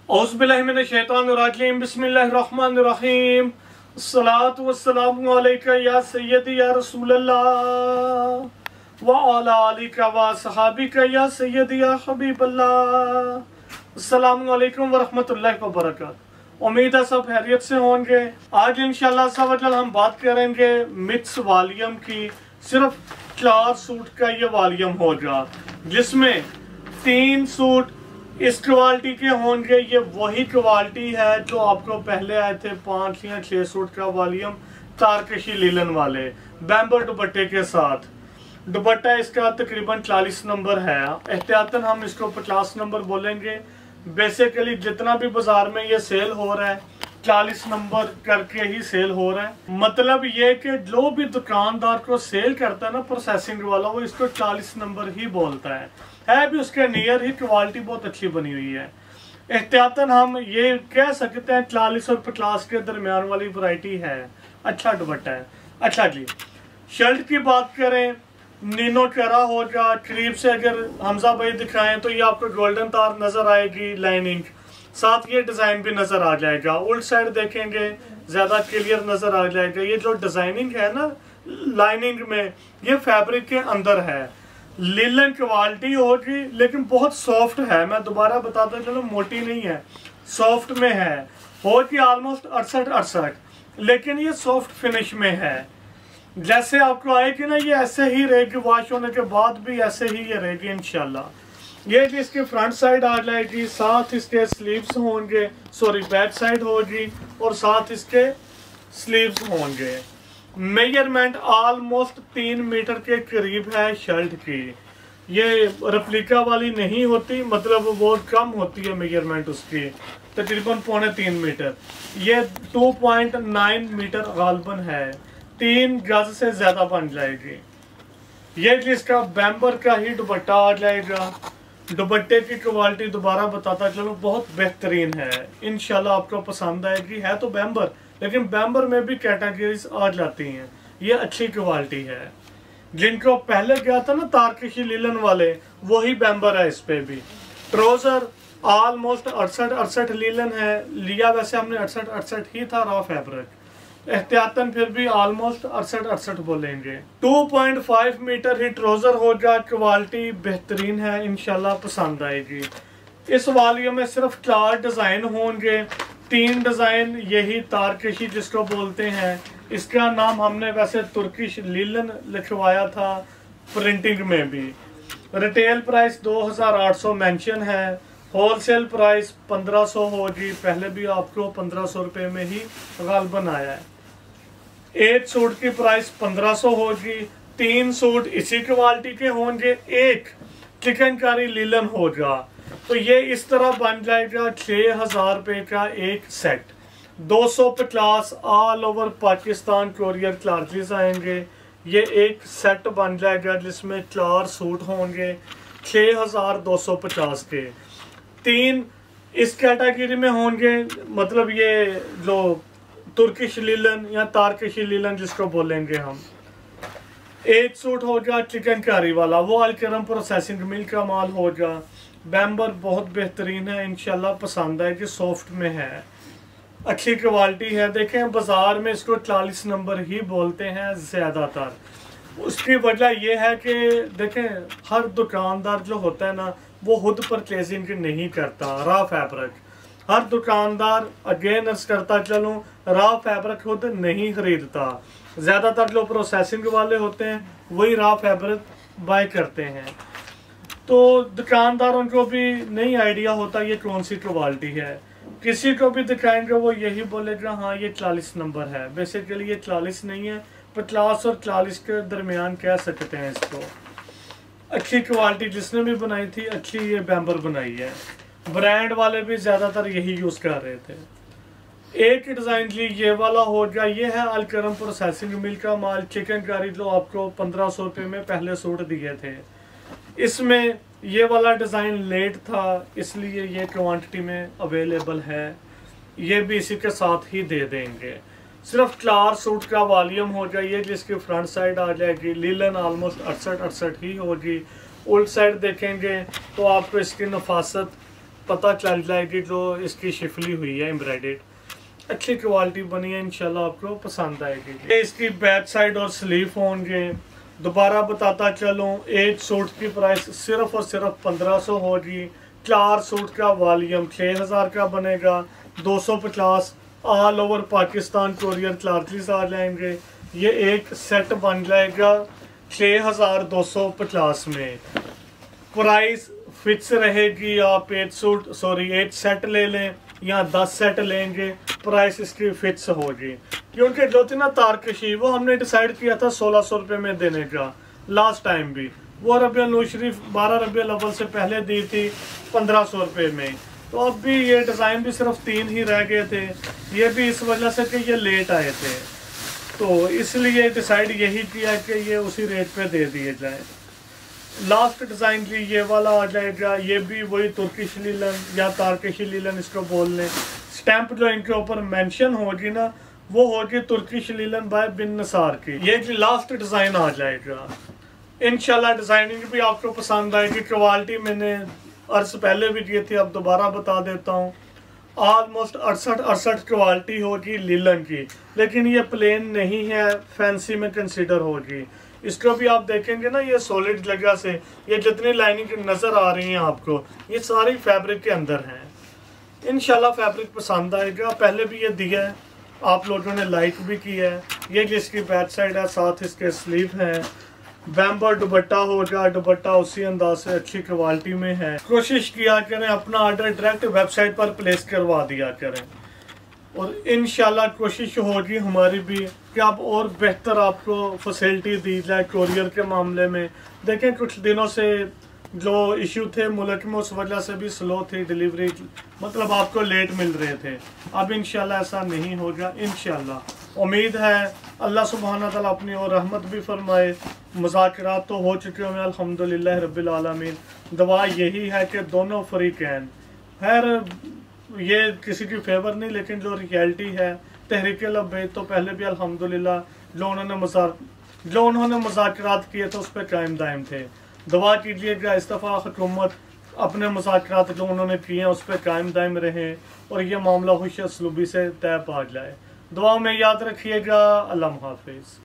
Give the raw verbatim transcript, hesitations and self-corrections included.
औज़ुबिल्लाहिमिनश्शैतानिर्रजीम बिस्मिल्लाहिर्रहमानिर्रहीम अस्सलातु वस्सलामु अलैका या सय्यदी या रसूलल्लाह व अला आलिका व सहाबिका या सय्यदी या हबीबल्लाह। अस्सलामु अलैकुम व रहमतुल्लाहि व बरकातुहू। उम्मीद है सब खैरियत से होंगे। आज इंशाअल्लाह सवजल हम बात करेंगे मिक्स वॉल्यूम की। सिर्फ चार सूट का ये वॉल्यूम होगा जिसमें तीन सूट इस क्वालिटी के होंगे। ये वही क्वालिटी है जो आपको पहले आए थे पांच या छह सूट का वॉल्यूम तारकशी लीलन वाले बैम्बर दुपट्टे के साथ। दुपट्टा इसका तकरीबन चालीस नंबर है, एहतियातन हम इसको पचास नंबर बोलेंगे। बेसिकली जितना भी बाजार में ये सेल हो रहा है चालीस नंबर करके ही सेल हो रहा है। मतलब ये कि जो भी दुकानदार को सेल करता है ना प्रोसेसिंग वाला, वो इसको चालीस नंबर ही बोलता है। है भी उसके नियर ही, क्वालिटी बहुत अच्छी बनी हुई है। एहतियातन हम ये कह सकते हैं चालीस और पचास के दरमियान वाली वैरायटी है। अच्छा दुपट्टा है। अच्छा जी, शर्ट की बात करें नीनो चरा होगा। करीब से अगर हमजा भाई दिखाएं तो ये आपको गोल्डन तार नजर आएगी, लाइनिंग साथ ये डिजाइन भी नजर आ जाएगा। उल्ट साइड देखेंगे ज्यादा क्लियर नजर आ जाएगा। ये जो डिजाइनिंग है ना लाइनिंग में, ये फैब्रिक के अंदर है। लीलन क्वालिटी होगी लेकिन बहुत सॉफ्ट है। मैं दोबारा बताता चलो, मोटी नहीं है, सॉफ्ट में है। होगी ऑलमोस्ट अड़सठ अड़सठ, लेकिन ये सॉफ्ट फिनिश में है। जैसे आपको आएगी ना ये ऐसे ही रहेगी, वॉश होने के बाद भी ऐसे ही ये रहेगी इंशाल्लाह। ये इसकी फ्रंट साइड आ जाएगी, साथ इसके स्लीव्स होंगे, सॉरी बैक साइड होगी और साथ इसके स्लीव्स होंगे। मेजरमेंट ऑलमोस्ट तीन मीटर के करीब है शर्ट की। ये रेप्लिका वाली नहीं होती, मतलब वो कम होती है मेजरमेंट उसकी, तकरीबन पौने तीन मीटर। ये टू पॉइंट नाइन मीटर गालबन है, तीन गज से ज्यादा बन जाएगी। ये जिसका बैम्बर का ही दुपट्टा आ जाएगा। दुपट्टे की क्वालिटी दोबारा बताता चलो बहुत बेहतरीन है, इंशाल्लाह आपको पसंद आएगी। है तो बैम्बर, लेकिन बैम्बर में भी कैटेगरीज आ जाती हैं। ये अच्छी क्वालिटी है। जिनको पहले गया था ना तारकशी लीलन वाले, वही बैम्बर है इस पे भी। ट्राउजर ऑलमोस्ट अड़सठ अड़सठ लीलन है, लिया वैसे हमने अड़सठ अड़सठ ही था रॉ फैब्रिक, एहतियातन फिर भी ऑलमोस्ट अड़सठ अड़सठ बोलेंगे। टू पॉइंट फाइव मीटर ही ट्राउजर होगा, क्वालिटी बेहतरीन है, इंशाल्लाह पसंद आएगी। इस वॉल्यूम में सिर्फ चार डिजाइन होंगे। तीन डिजाइन यही तारकशी जिसको बोलते हैं, इसका नाम हमने वैसे तुर्किश लीलन लिखवाया था प्रिंटिंग में भी। रिटेल प्राइस दो हजार आठ सौ मेंशन है, होलसेल प्राइस पंद्रह सौ होगी। पहले भी आपको पंद्रह सौ रुपये में ही गालबन आया है। एक सूट की प्राइस पंद्रह सौ होगी। तीन सूट इसी क्वालिटी के होंगे, एक चिकनकारी लीलन होगा। तो ये इस तरह बन जाएगा छः हजार रुपये का एक सेट। दो सौ पचास all over Pakistan courier charges आएंगे। ये एक सेट बन जाएगा जिसमें चार सूट होंगे, छः हजार दो सौ पचास के। तीन इस कैटेगरी में होंगे, मतलब ये जो तुर्किश लीलन या तारकशी लीलन जिसको बोलेंगे हम। एक सूट होगा चिकनकारी वाला, वो अलकरम प्रोसेसिंग मिल का माल होगा। बैम्बर बहुत बेहतरीन है, इंशाल्लाह पसंद आएगी। सॉफ्ट में है, अच्छी क्वालिटी है। देखें बाजार में इसको चालीस नंबर ही बोलते हैं ज़्यादातर। उसकी वजह यह है कि देखें हर दुकानदार जो होता है ना वो खुद परचेजिंग नहीं करता रॉ फैब्रिक। हर दुकानदार अगेन करता चलूँ रॉ फैब्रिक खुद नहीं खरीदता। ज़्यादातर जो प्रोसेसिंग वाले होते हैं वही रॉ फैब्रिक बाय करते हैं। तो दुकानदारों को भी नहीं आइडिया होता ये कौन सी क्वालिटी है। किसी को भी दिखाएंगे वो यही बोलेगा हाँ ये चालीस नंबर है। बेसिकली ये चालीस नहीं है, पचास और चालीस के दरमियान कह सकते हैं इसको। अच्छी क्वालिटी जिसने भी बनाई थी, अच्छी ये बैम्बर बनाई है। ब्रांड वाले भी ज़्यादातर यही यूज़ कर रहे थे। एक डिज़ाइन जी ये वाला हो गया। ये है अलकरम प्रोसेसिंग मिल का माल, चिकनकारी, जो आपको पंद्रह सौ रुपये में पहले सूट दिए थे। इसमें ये वाला डिज़ाइन लेट था इसलिए ये क्वांटिटी में अवेलेबल है। ये भी इसी के साथ ही दे देंगे। सिर्फ चार सूट का वॉल्यूम हो जाइए जिसकी फ्रंट साइड आ जाएगी। लीलन ऑलमोस्ट अड़सठ अड़सठ ही होगी। उल्ट साइड देखेंगे तो आपको इसकी नफासत पता चल जाएगी जो इसकी शिफली हुई है एम्ब्रॉयडेड, अच्छी क्वालिटी बनी है, इंशाल्लाह आपको पसंद आएगी। ये इसकी बैक साइड और स्लीव होंगे। दोबारा बताता चलूँ, एक सूट की प्राइस सिर्फ और सिर्फ पंद्रह सौ होगी। चार सूट का वॉल्यूम छः हज़ार का बनेगा, दो सौ पचास all over Pakistan courier charges आ जाएंगे। ये एक सेट बन जाएगा छः हज़ार दो सौ पचास में। प्राइस फिक्स रहेगी, आप एक सूट सॉरी एक सेट ले लें या दस सेट लेंगे, प्राइस इसकी फिक्स होगी। क्योंकि जो थी ना तारकशी, वो हमने डिसाइड किया था सोलह सौ रुपये में देने का लास्ट टाइम भी। वो रबिया नूर शरीफ बारह रबिया अव्वल से पहले दी थी पंद्रह सौ रुपये में। तो अब भी ये डिज़ाइन भी सिर्फ तीन ही रह गए थे, ये भी इस वजह से कि ये लेट आए थे, तो इसलिए डिसाइड यही किया कि ये उसी रेट पे दे दिए जाए। लास्ट डिज़ाइन भी ये वाला आ जाएगा, ये भी वही तुर्किश लीलन या तारकशी लीलन इसको बोल लें। स्टैंप जो इनके ऊपर मेंशन होगी ना, वो होगी Turkish linen by Bin Nasar की। ये जो लास्ट डिज़ाइन आ जाएगा, इंशाल्लाह डिज़ाइनिंग भी आपको पसंद आएगी। क्वालिटी मैंने अर्ज पहले भी दिए थे, अब दोबारा बता देता हूँ। ऑलमोस्ट अड़सठ अड़सठ क्वालिटी होगी लीलन की, लेकिन ये प्लेन नहीं है, फैंसी में कंसिडर होगी। इसको भी आप देखेंगे ना, ये सॉलिड जगह से ये जितनी लाइनिंग नज़र आ रही हैं आपको, ये सारी फैब्रिक के अंदर हैं। इंशाल्लाह फैब्रिक पसंद आएगा। पहले भी ये दिया है, आप लोगों ने लाइक भी किया है। ये जिसकी बैक साइड है, साथ इसके स्लीव हैं। बैम्बर दुपट्टा होगा, दुपट्टा उसी अंदाज से अच्छी क्वालिटी में है। कोशिश किया करें अपना ऑर्डर डायरेक्ट वेबसाइट पर प्लेस करवा दिया करें, और इंशाल्लाह कोशिश होगी हमारी भी कि अब और बेहतर आपको फैसिलिटी दी जाए कोरियर के मामले में। देखें कुछ दिनों से जो इशू थे मुल्क में, उस वजह से भी स्लो थी डिलीवरी, मतलब आपको लेट मिल रहे थे। अब इंशाल्लाह ऐसा नहीं होगा। इंशाल्लाह उम्मीद है अल्लाह सुब्हाना तआला अपनी और रहमत भी फरमाए। मुज़ाकरात तो हो चुके हैं अल्हम्दुलिल्लाह रब्बिल आलमीन। दुआ यही है कि दोनों फरीकैन, खैर ये किसी की फेवर नहीं, लेकिन जो रियलिटी है तहरीक लब्बैक तो पहले भी अल्हम्दुलिल्लाह जो उन्होंने मज़ाक जो उन्होंने मुज़ाकरात किए थे उस पर कायम दायम थे। दुआ कीजिएगा इस दफ़ा हुकूमत अपने मुज़ाकरात जो उन्होंने किए हैं उस पर कायम दायम रहे और ये मामला खुश असलूबी से तय पा जाए। दुआ में याद रखिएगा। अल्लाह हाफिज़।